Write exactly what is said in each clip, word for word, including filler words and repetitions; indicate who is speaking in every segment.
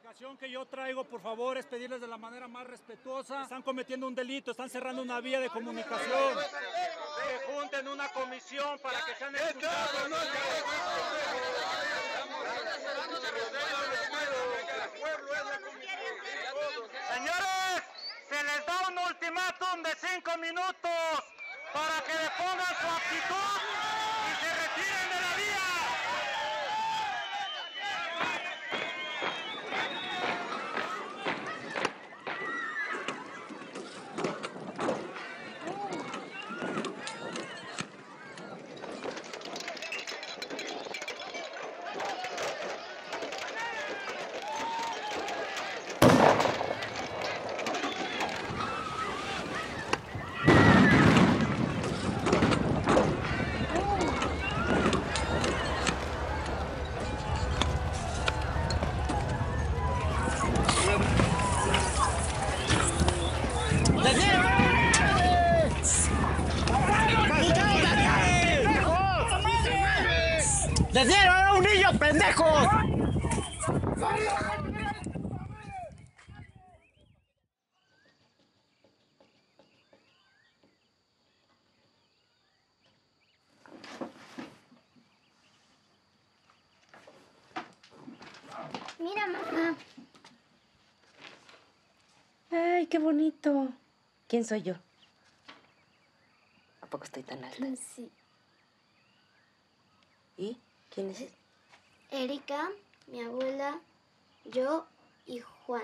Speaker 1: comunicación que yo traigo, por favor, es pedirles de la manera más respetuosa. Están cometiendo un delito, están cerrando una vía de comunicación. Que junten una comisión para que sean escuchados. Señores, se les da un ultimátum de cinco minutos para que depongan su actitud y se retiren de la vía.
Speaker 2: ¡Les dieron a un niño, pendejos!
Speaker 3: Mira, mamá.
Speaker 4: Ay, qué bonito. ¿Quién soy yo? ¿A poco estoy tan alta?
Speaker 3: Sí.
Speaker 4: ¿Y quién es?
Speaker 3: Erika, mi abuela, yo y Juan.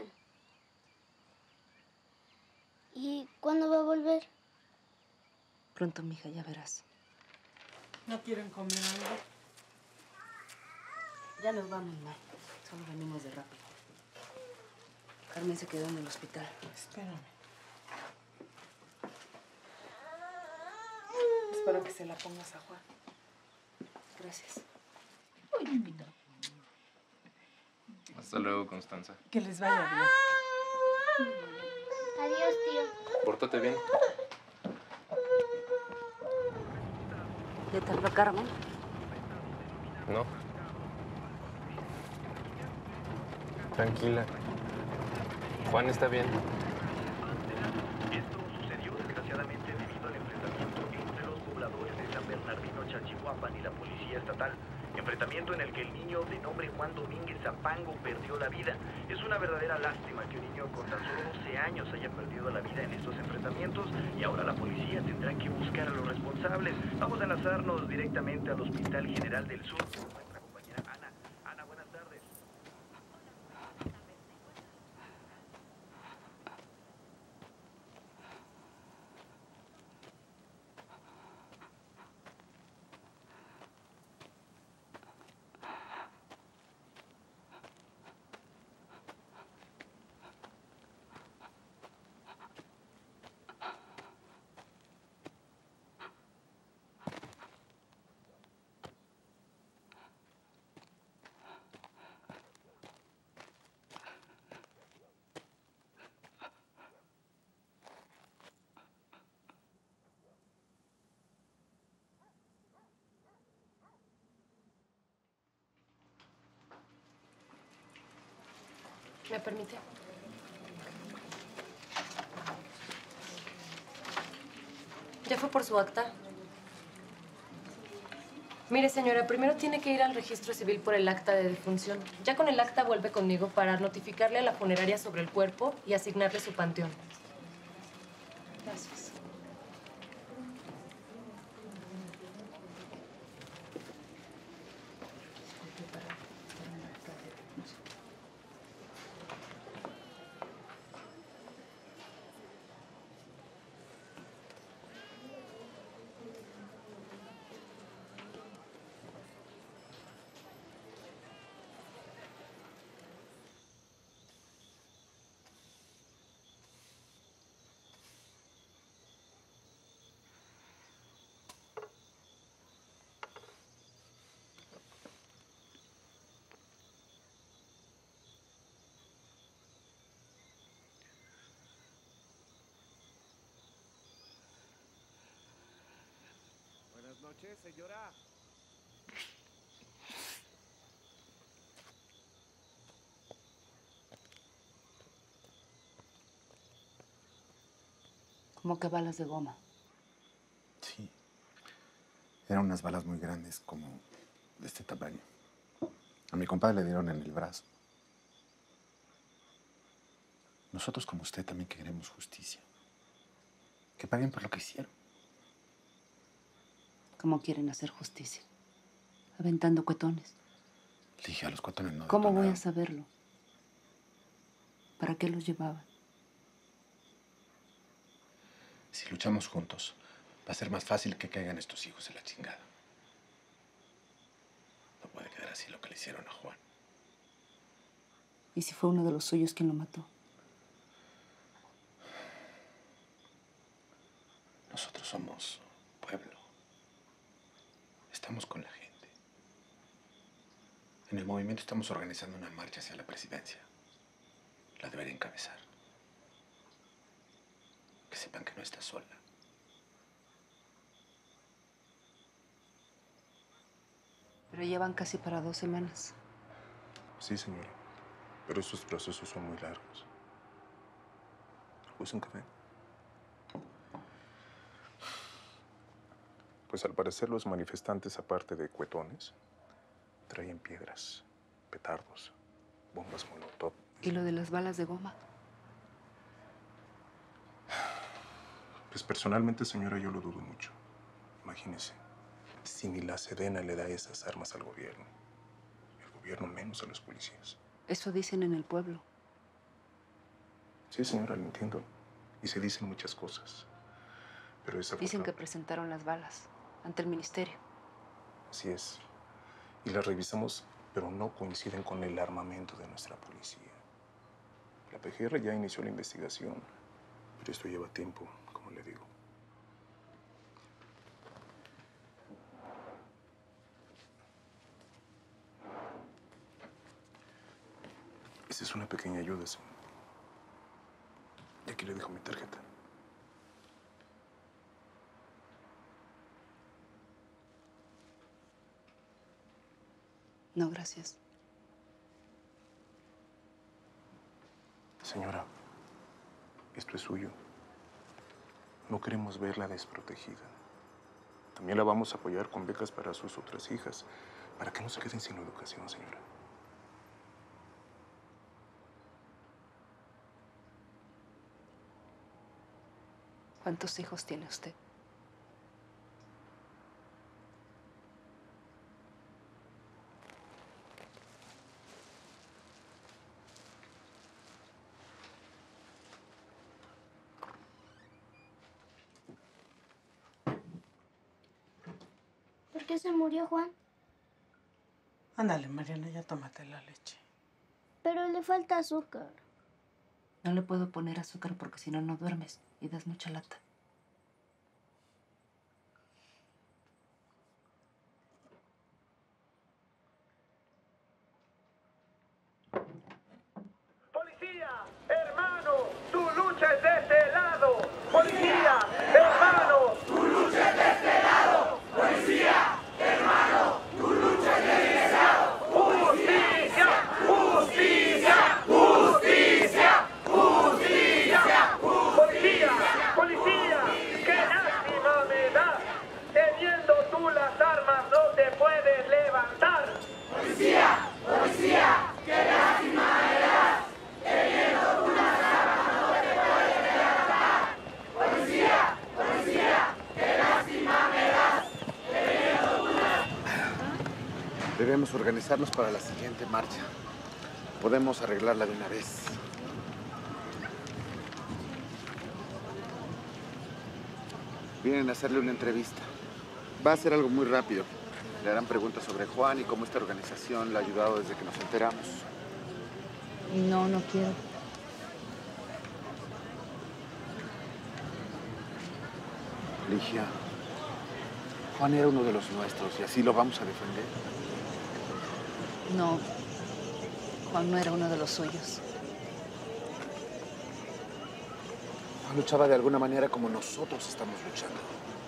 Speaker 3: ¿Y cuándo va a volver?
Speaker 4: Pronto, mija, ya verás.
Speaker 5: ¿No quieren comer algo?
Speaker 4: Ya nos vamos, ma. Solo venimos de rápido. Carmen se quedó en el hospital.
Speaker 5: Espérame.
Speaker 4: Espero que se la pongas a Juan. Gracias.
Speaker 5: Uy, Pepito.
Speaker 6: Hasta luego, Constanza.
Speaker 5: Que les vaya bien.
Speaker 3: Adiós, tío.
Speaker 6: Pórtate bien.
Speaker 4: ¿Ya te habló Carmen?
Speaker 6: No. Tranquila. Juan está bien.
Speaker 7: Esto sucedió desgraciadamente debido al enfrentamiento entre los pobladores de San Bernardino Chalchihuapan y la policía estatal. Enfrentamiento en el que el niño de nombre Juan Domínguez Zampango perdió la vida. Es una verdadera lástima que un niño con tan solo doce años haya perdido la vida en estos enfrentamientos y ahora la policía tendrá que buscar a los responsables. Vamos a enlazarnos directamente al Hospital General del Sur con nuestra compañera Ana. Ana, buenas tardes.
Speaker 4: ¿Me permite? ¿Ya fue por su acta? Mire, señora, primero tiene que ir al registro civil por el acta de defunción. Ya con el acta vuelve conmigo para notificarle a la funeraria sobre el cuerpo y asignarle su panteón. Gracias.
Speaker 8: Buenas noches, señora. ¿Cómo que balas de goma?
Speaker 9: Sí. Eran unas balas muy grandes, como de este tamaño. A mi compadre le dieron en el brazo. Nosotros, como usted, también queremos justicia. Que paguen por lo que hicieron.
Speaker 8: ¿Cómo quieren hacer justicia? Aventando cuetones.
Speaker 9: Ligia, los cuetones no.
Speaker 8: ¿Cómo voy a
Speaker 9: detonaron.
Speaker 8: saberlo? ¿Para qué los llevaban?
Speaker 9: Si luchamos juntos, va a ser más fácil que caigan estos hijos en la chingada. No puede quedar así lo que le hicieron a Juan.
Speaker 8: ¿Y si fue uno de los suyos quien lo mató?
Speaker 9: Nosotros somos pueblo. Estamos con la gente. En el movimiento estamos organizando una marcha hacia la presidencia. La debería encabezar. Que sepan que no está sola.
Speaker 8: Pero llevan casi para dos semanas.
Speaker 10: Sí, señora. Pero estos procesos son muy largos. ¿Pues un café? Pues al parecer los manifestantes, aparte de cuetones, traían piedras, petardos, bombas molotov.
Speaker 8: ¿Y lo de las balas de goma?
Speaker 10: Pues personalmente, señora, yo lo dudo mucho. Imagínese, si ni la Sedena le da esas armas al gobierno, el gobierno menos a los policías.
Speaker 8: Eso dicen en el pueblo.
Speaker 10: Sí, señora, lo entiendo. Y se dicen muchas cosas. Pero esa
Speaker 8: Dicen que presentaron las balas ante el ministerio.
Speaker 10: Así es. Y las revisamos, pero no coinciden con el armamento de nuestra policía. La P G R ya inició la investigación, pero esto lleva tiempo, como le digo. Esa es una pequeña ayuda, señor. Y aquí le dejo mi tarjeta.
Speaker 8: No, gracias.
Speaker 10: Señora, esto es suyo. No queremos verla desprotegida. También la vamos a apoyar con becas para sus otras hijas, para que no se queden sin educación, señora.
Speaker 8: ¿Cuántos hijos tiene usted?
Speaker 3: ¿Por qué se murió Juan?
Speaker 5: Ándale, Mariana, ya tómate la leche.
Speaker 3: Pero le falta azúcar.
Speaker 8: No le puedo poner azúcar porque si no, no duermes y das mucha lata.
Speaker 7: ¡Policía! ¡Hermano! ¡Tu lucha es de este lado! ¡Policía! ¡Hermano! ¡Tu lucha es de este lado! ¡Policía! ¡Hermano! ¡Tu lucha es de este lado! ¡Justicia! ¡Justicia! ¡Justicia! ¡Justicia! ¡Policía! ¡Policía! ¡Qué lástima me da! Teniendo tú las armas no te puedes levantar. ¡Policía! ¡Policía! ¡Qué lástima me da! Teniendo tú las armas no te puedes levantar. ¡Policía! ¡Policía! ¡Qué lástima me das! Teniendo tú las...
Speaker 9: Debemos organizarnos para la siguiente marcha. Podemos arreglarla de una vez. Vienen a hacerle una entrevista. Va a ser algo muy rápido. Le harán preguntas sobre Juan y cómo esta organización le ha ayudado desde que nos enteramos.
Speaker 8: No, no quiero.
Speaker 9: Ligia, Juan era uno de los nuestros y así lo vamos a defender.
Speaker 8: No, Juan no era uno de los suyos.
Speaker 9: Juan luchaba de alguna manera como nosotros estamos luchando.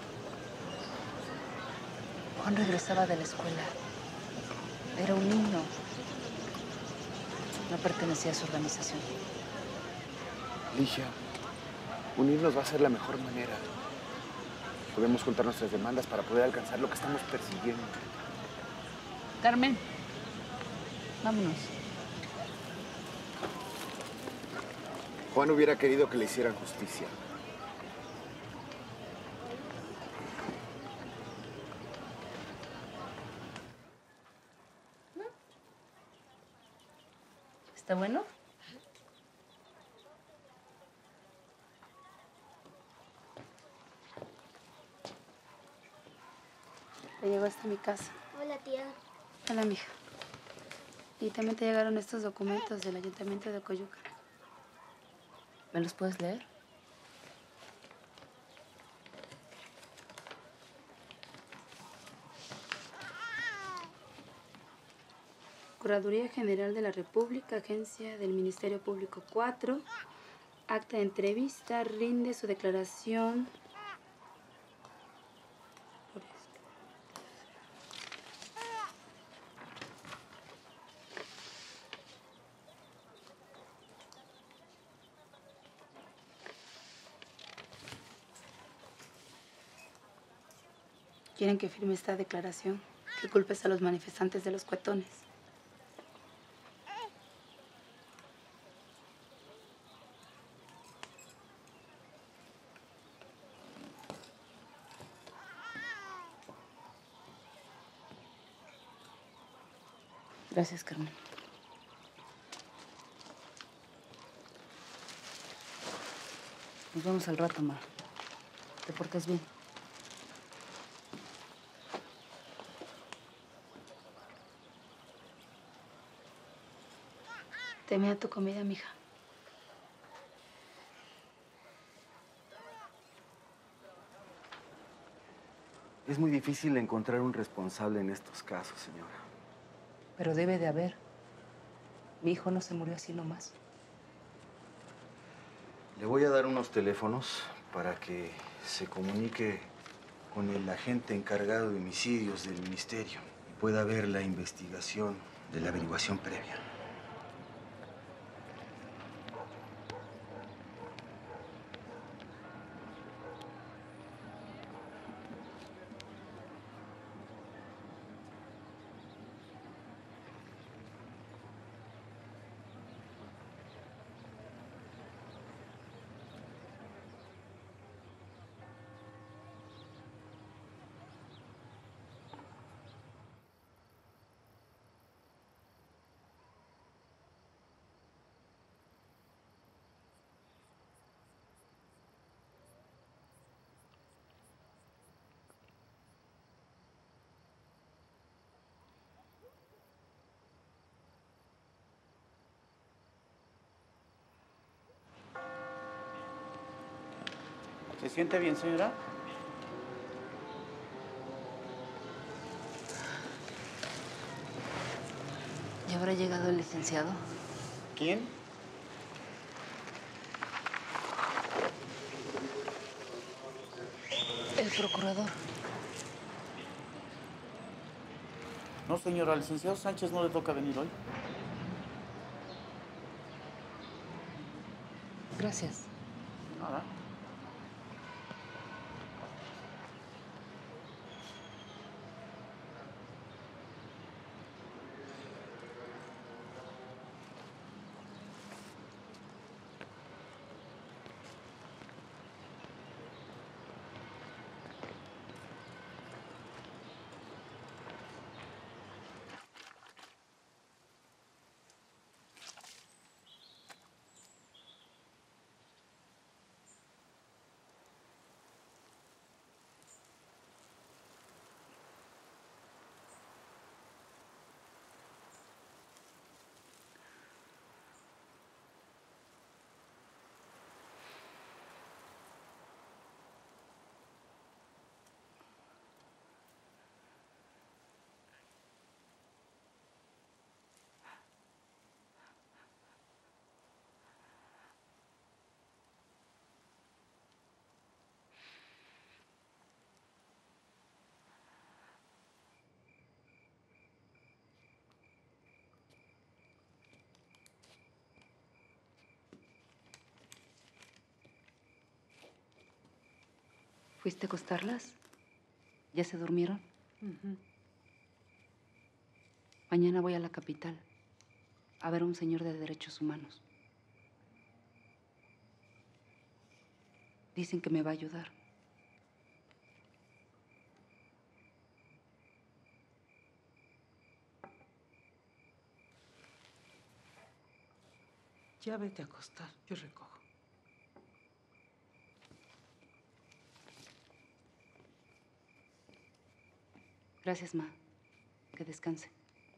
Speaker 8: Juan regresaba de la escuela. Era un niño. No pertenecía a su organización.
Speaker 9: Ligia, Unirnos va a ser la mejor manera. Podemos juntar nuestras demandas para poder alcanzar lo que estamos persiguiendo.
Speaker 8: Carmen, vámonos.
Speaker 9: Juan hubiera querido que le hicieran justicia.
Speaker 8: ¿Está bueno?
Speaker 11: Te llegó hasta mi casa.
Speaker 3: Hola, tía.
Speaker 11: Hola, mija. Y también te llegaron estos documentos del Ayuntamiento de Coyuca.
Speaker 8: ¿Me los puedes leer?
Speaker 11: Procuraduría General de la República, Agencia del Ministerio Público cuatro, acta de entrevista, rinde su declaración. Por esto. Quieren que firme esta declaración, que culpes a los manifestantes de los cuetones.
Speaker 8: Gracias, Carmen. Nos vemos al rato, Ma. ¿Te portas bien?
Speaker 11: Temía tu comida, mija.
Speaker 12: Es muy difícil encontrar un responsable en estos casos, señora.
Speaker 8: Pero debe de haber. Mi hijo no se murió así nomás.
Speaker 12: Le voy a dar unos teléfonos para que se comunique con el agente encargado de homicidios del ministerio y pueda ver la investigación de la averiguación previa.
Speaker 13: ¿Se siente bien, señora?
Speaker 8: ¿Ya habrá llegado el licenciado?
Speaker 13: ¿Quién?
Speaker 8: El procurador.
Speaker 13: No, señora, al licenciado Sánchez no le toca venir hoy.
Speaker 8: Gracias.
Speaker 13: Nada.
Speaker 8: ¿Fuiste a acostarlas? ¿Ya se durmieron?
Speaker 11: Ujú.
Speaker 8: Mañana voy a la capital a ver a un señor de derechos humanos. Dicen que me va a ayudar.
Speaker 5: Ya vete a acostar, yo recojo.
Speaker 8: Gracias, Ma. Que descanse.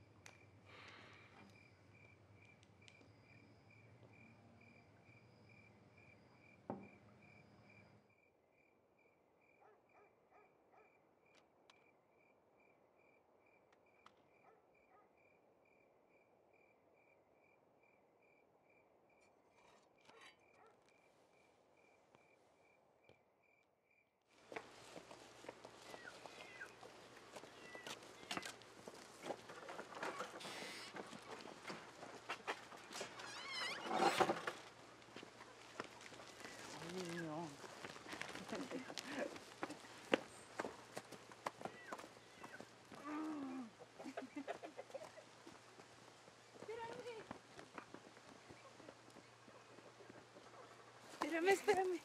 Speaker 11: Espérame, espérame.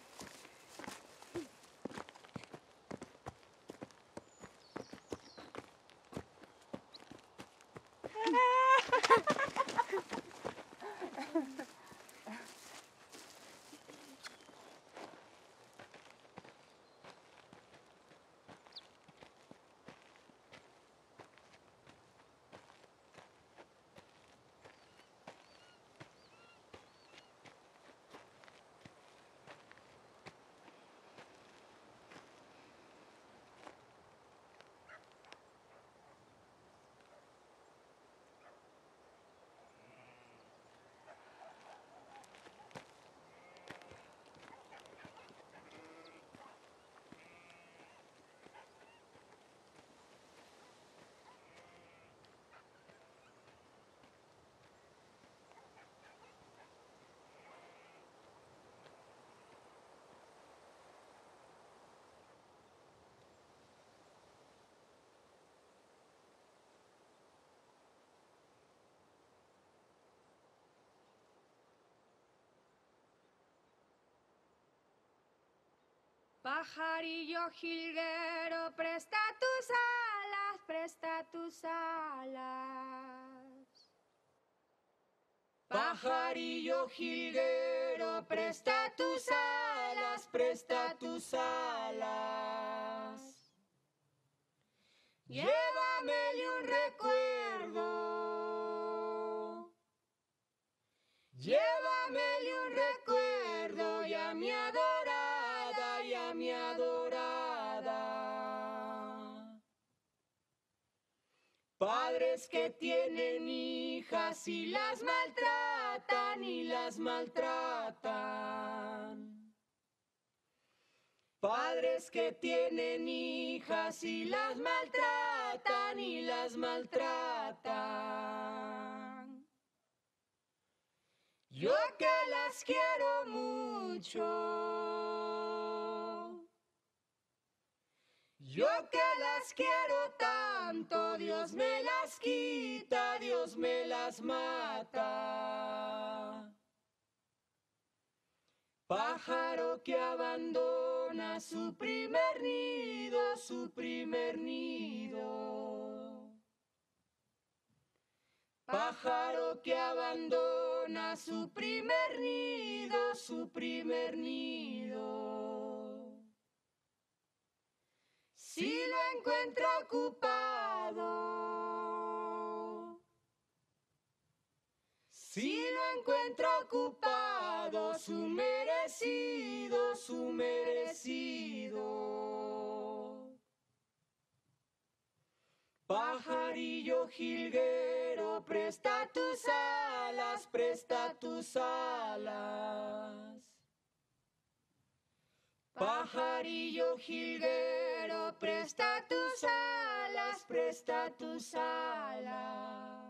Speaker 14: Pajarillo jilguero, presta tus alas, presta tus alas. Pajarillo jilguero, presta tus alas, presta tus alas. Llévamele un recuerdo, llévamele un recuerdo y a mi adorada, y a mi adorada. Padres que tienen hijas y las maltratan y las maltratan. Padres que tienen hijas y las maltratan y las maltratan. Yo que las quiero mucho, yo que las quiero tanto, Dios me las quita, Dios me las mata. Pájaro que abandona su primer nido, su primer nido. Pájaro que abandona su primer nido, su primer nido. Si lo encuentro ocupado, si lo encuentro ocupado, su merecido, su merecido. Pajarillo jilguero, presta tus alas, presta tus alas. Pajarillo jilguero, presta tus alas, presta tus alas.